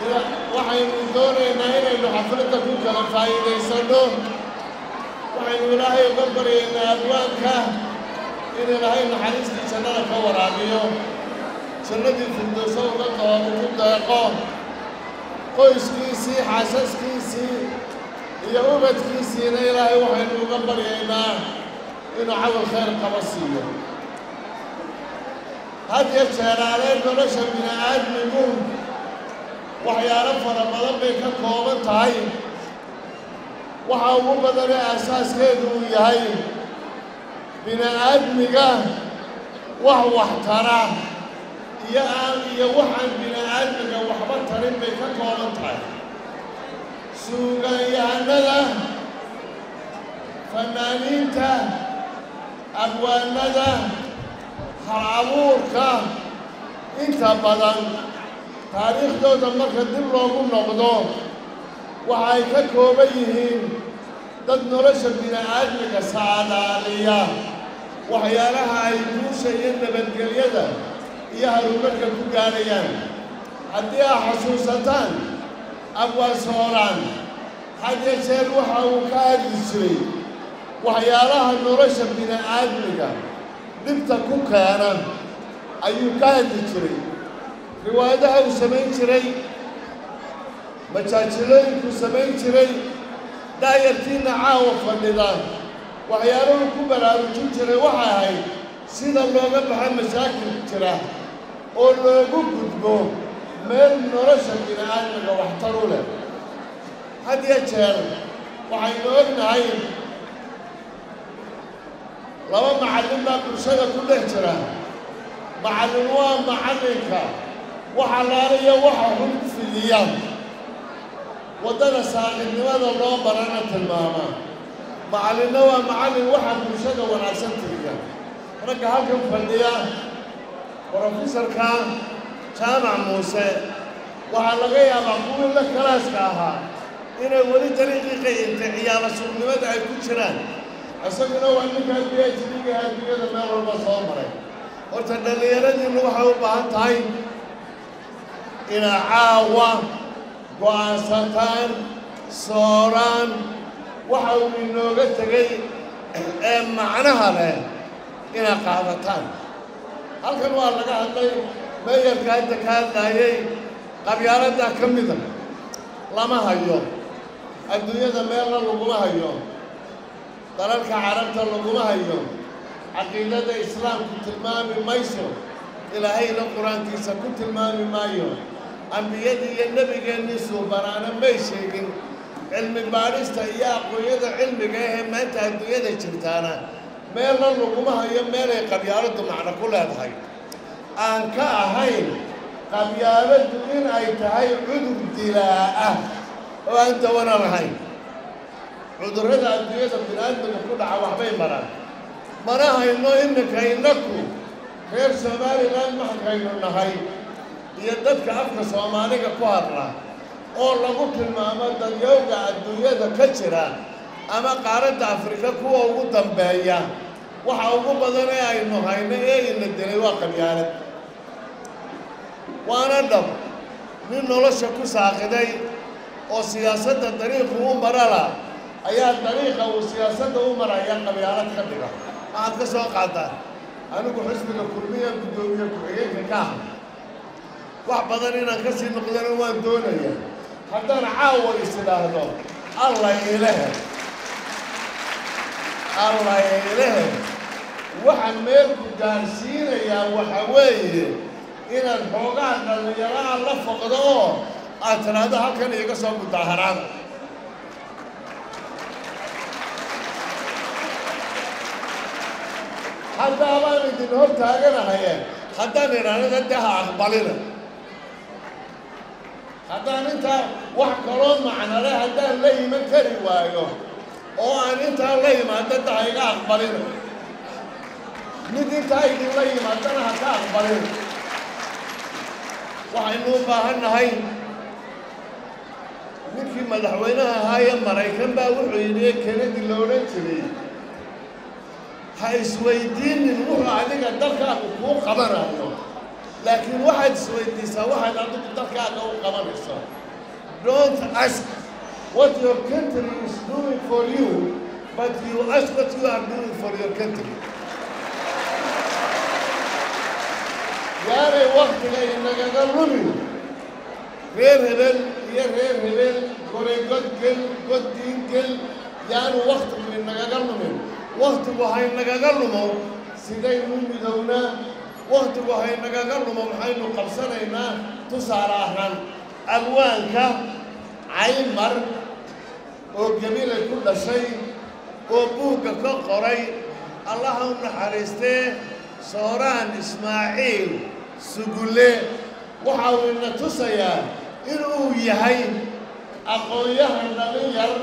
waxaynu doonaynaa inaynu xafladda ku kala faa'iidaysanno waxaynu ilaahay uga baryaynaa abwaanka in ilaahay naxariistii jannada ka waraabiyo jannadii firdowsa uga ku deeqo qoyskiisii xaasaskiisii iyo ubadkiisiina ilaahay waxaynu uga baryaynaa inuu camal khayr qaba siiyo had iyo jeeraaleen nolosha bini'aadmigu waxyaalo fara badan bay ka kooban tahay waxa ugu badanee aasaaskeedu uu yahay bini'aadmiga wax tara iyo waxaan bini'aadmiga waxba tarin bay ka kooban tahay suugaanyahanada fanaaniinta abwaanada hal-abuurka inta badan taariikhdooda marka dib loogu noqdo waxa ay ka kooban yihiin dad nolosha bini'aadmiga saadaaliya waxyaalaha ay guusha iyo nabadgelyada iyo harumarka ku gaarayaan haddii aad xasuusataan abwaan sooraan had iyo jeer waxa uu ka hadli jiray waxyaalaha nolosha bini'aadmiga dhibta ku keena ayuu ka hadli jiray riwaayadaha uu samayn jiray majaajilooyinkuu samayn jiray daayartiinna caawa fadhida waxyaaluhu ku baraarujin jiray waxay ahayd sida looga baxa mashaakil jira oo loogu gudbo meel nolosha bini'aadmiga waxtar u leh had iyo jeer waxaynu ognahay laba macallin baa bulshada ku dhex jira macallin waa macallinka waxa laaliyo waxa xun ku fidiya waddada saaxiibnimada loo barana tilmaama macallinna waa macallin waxa bulshada wanaagsan tiriya ragga halkan fadhiya brofesorka jaamac muuse waxaa laga yaabaa kuwii la kalaaska ahaa inay weli dariiqii qayintay ciyaala suuqnimada ay ku jiraan isaguna waa ninkaa PhD-ga adduunyada meel walba soo maray horta dhallinyaradiinnu waxay u baahan tahay inaa caawa go'aansataan sooraan waxa uu inooga tegay ee macnaha leh inaad qaadataan halkan waa laga hadlay meeyarka hadda ka hadlaayay qabyaaladda ka mida lama hayo adduunyada meelna laguma hayo dalalka carabta laguma hayo caqiidada islaamku tilmaami mayso ilaahayna qur-aankiisa ku tilmaami maayo ambiyadii iyo nebigeennii suubanaana may sheegin cilmi baadhista iyo aqoonyada cilmiga ahee maanta adduunyada jirtaana meelna laguma hayo meelay qabyaaladdu macno ku leedahay aan ka ahayn qabyaaladdu in ay tahay cudur dilaa ah oo aan dawana lahayn cudurrada adduunyada bini'aadmiga ku dhaca waxbay maraan mana hayno iminka innaku reer somaliland maxkaynu nahay iyo dadka afka soomaaliga ku hadla oo lagu tilmaamo dadyowga adduunyada ka jira ama qaaradda afrika kuwa ugu dambeeya waxa ugu badan ee aynu hayno ee ina dilay waa qabyaalad waana dhab nin nolosha ku saaqiday oo siyaasadda dariiqu u marala ayaa dariiqa uu siyaasadda u maraya qabyaalad ka dhiga waxaad ka soo qaadaan anigu xisbiga kulmiya guddoomiye ku-xigeenka ka ah wax badan inaan ka sii noqdana waan doonaya haddaan caawa is idhaahdo allah ilahe waxaan meelku gaarsiinayaa waxa weeye inaad xoogaa dhallinyaraha la foqdo oo aad tiraahdo halkan iiga soo mudaaharaan haddaabaan idin hor taaganahaye haddaan idhaahda dee ha aqbalina haddaan intaa wax kaloo macnale haddaan la iman kari waayo oo aan intaa la yimaado da ha iga aqbalina mid intaa idinla yimaadana ha ka aqbalina waxaynu u baahan nahay ninkii madaxweynaha ahaayee maraykan baa wuxuu yidhi ee Kennedy la odhan jiray ha isweydiinin wuxuu adiga dalkaagu kuu qabanayo لكن واحد سويديسا واحد عنده تركع أو قمريسا. Don't ask what your country is doing for you, but you ask what you are doing for your country. ياري وقت إنك قلبي غير هبل يا غير هبل قولي قد قد دين قل يعني وقت إنك قلبي وقت وهاي إنك قلبي سيدي نومي دونا وقت وهاي إنك قلبي محاين قبصنا تسارعنا ألوانك عيمر وجميل كل شيء وبوك كقري اللهم حرسته سوران إسماعيل سجله وحاولنا تسيا إنه يهي أقوياء النبيار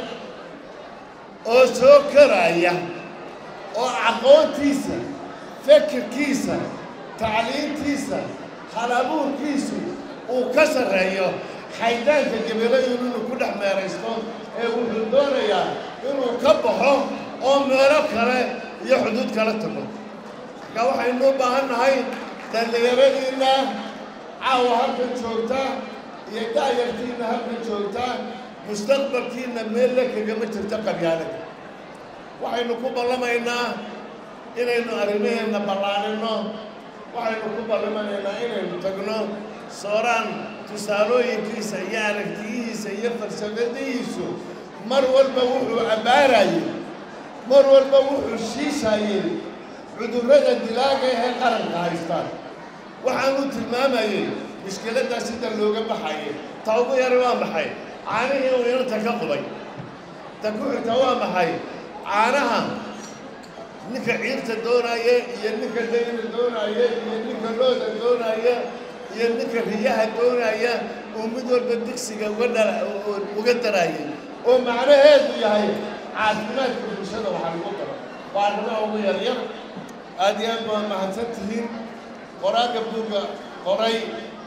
أو سكرايا أو عقول تيسا فكر كيسا تعليم تيسا خلابور كيسو وكسر رأيه حيدان كجبلة يقولون كل حمارستان وحدونا يا إنه كبحه أو ملك كله يحدود كله تبغى كواحد إنه بهن هاي دليرنا عاوه هبن شوكتا يدا يرتينا هبن شوكتا مستقبل كينا ملك كجمع ترتقى بيالك واحد إنه كوب الله ما إنه أرميه إنه بلانه واحد إنه كوب الله ما إنه تقولون صوران تسالوين كيسا يعرف كيسا يفلسفة ديسو مرور بوحو عباراي مرور بوحو الشيشاي عدورة الدلاغة هي قرن غايستان وحانو تلماماي مشكلة سيدة اللوغة بحاي توقو يروان بحاي عانيه وينو تكقبي تكوح توام بحاي عانها نكا عيرت الدوناية ينكا دين الدوناية ينكا لود الدوناية ينك الرياح الدوناية ومدور بالدكسية وقدراية ومعنى هذا يهي عادمات كل سنة وحنقطر وعندما هو يريم أديان ما هنسنتهين قراءة بدوك قرأي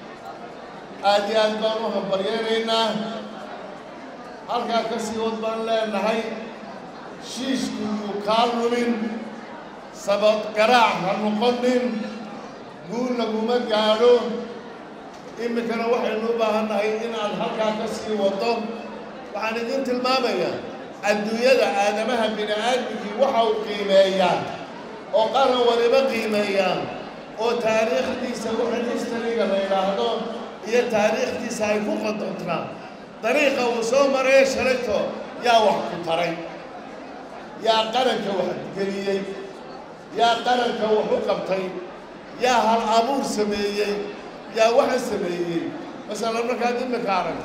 أديان بانوها بريرينا هلقا كسي وضبان لأن هاي شيش كالو من سبب قراع هالمقنن قول لقوما قالوا إما كان واحد نوبة هاي إن الحلقة كسي وطن وعن دين المامية الدنيا آدمها بني آدمك وحو قيمية وقرن وربا قيمية وتاريخ دي سوحة تشتريق الليلة هي تاريخ دي سايفو قدرتنا طريقة وصومر إيه شريته يا وحكو طري يا قرنك واحد قليل يا قرنك وحو قبطي يا هالأمور سمية يا واحد سمية مثلا ما كان إنك عرفت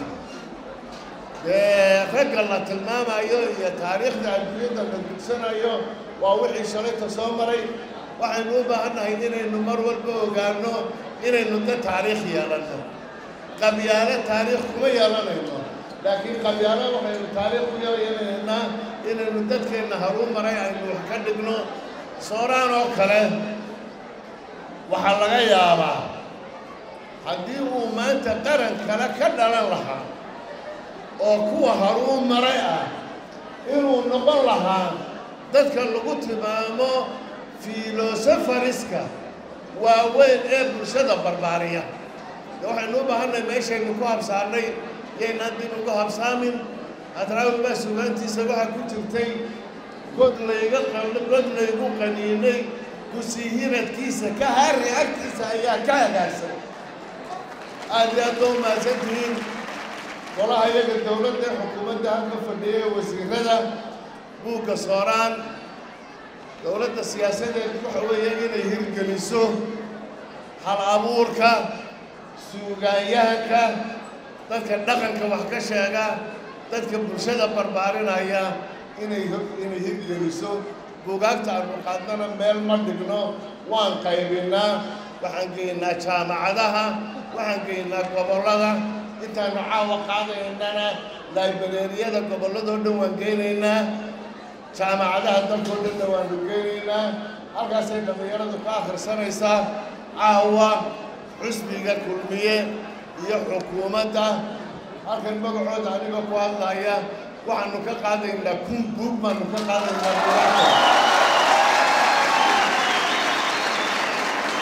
رجع الله تلمام يا تاريخ ده البيضة من سنة يوم ووحي شريته صومري واحد نوبة أنه هيدنا إنه مرور بوجانو إنه ده تاريخ يالنا قبيلة تاريخ كم يالنا إنه لكن قبيلة واحد تاريخ يالنا إنه ده كأنه هروم مري إنه كدقنو صوران أو كله waxaa laga yaabaa haddii uu maanta qaran kale ka dhalan lahaa oo kuwa haruu maray ah inuu noqon lahaa dadka lagu tilmaamo filosofariska waaweyn ee bulshada barbaariya waxaynu u baahannahay meeshaynu ku habsaarnay yaynaan dib ugu habsaamin adraawi baa sugaantiisa waxaa ku jirtay god laygu qaniinay كسيهرة كيسة كهاري أكتسة يا كهاسة هذه أدوم ما سنتين والله هي الدولة الحكومة ده كفدية وزيرة بوك صوران دولة السياسة الكحوية إلى هيرجلسو حال أبوركا سوقاياكا تذكر دقنك وحكشاكا تذكر برشادة بربارين هيا إلى هيرجلسو buugaagta aanu qaadnana meel ma dhigno waan qaybinaa waxaan geynaa jaamacadaha waxaan geynaa gobollada intaanu caawa qaadaynana laybareeriyada gobolladoo dhan waan geynaynaa jaamacadaha dalkoo dhanna waanu geynaynaa halkaasay dhallinyaradu ka akhrisanaysaa caawa xusbiga kulmiye iyo xukuumadda halkan magacooda aniga ku hadlaya waxaanu ka qaadaynaa kun buug baanu ka qaadaynaa